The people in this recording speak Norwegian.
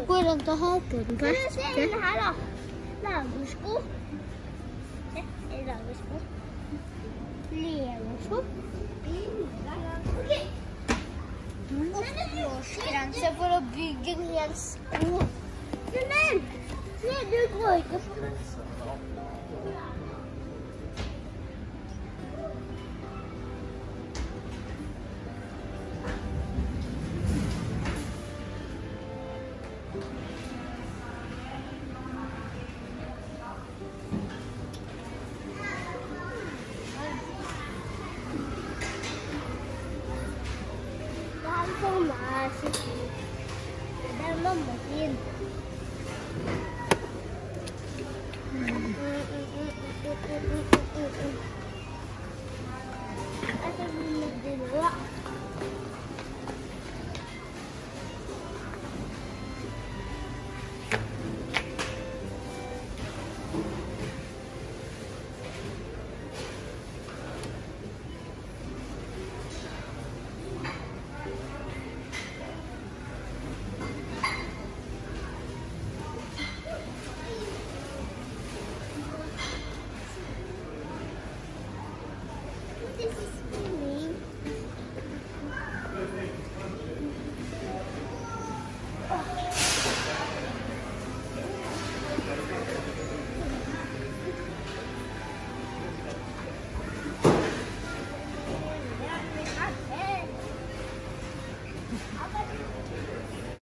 Hvordan ta håpen først? Se den her da. Lagersko. Se, er lagersko. Legosko. Ok. Årsgrense for å bygge en hel sko. Men, se, du går ikke for det. Det er mamma sin. Jeg skal bli med det nå.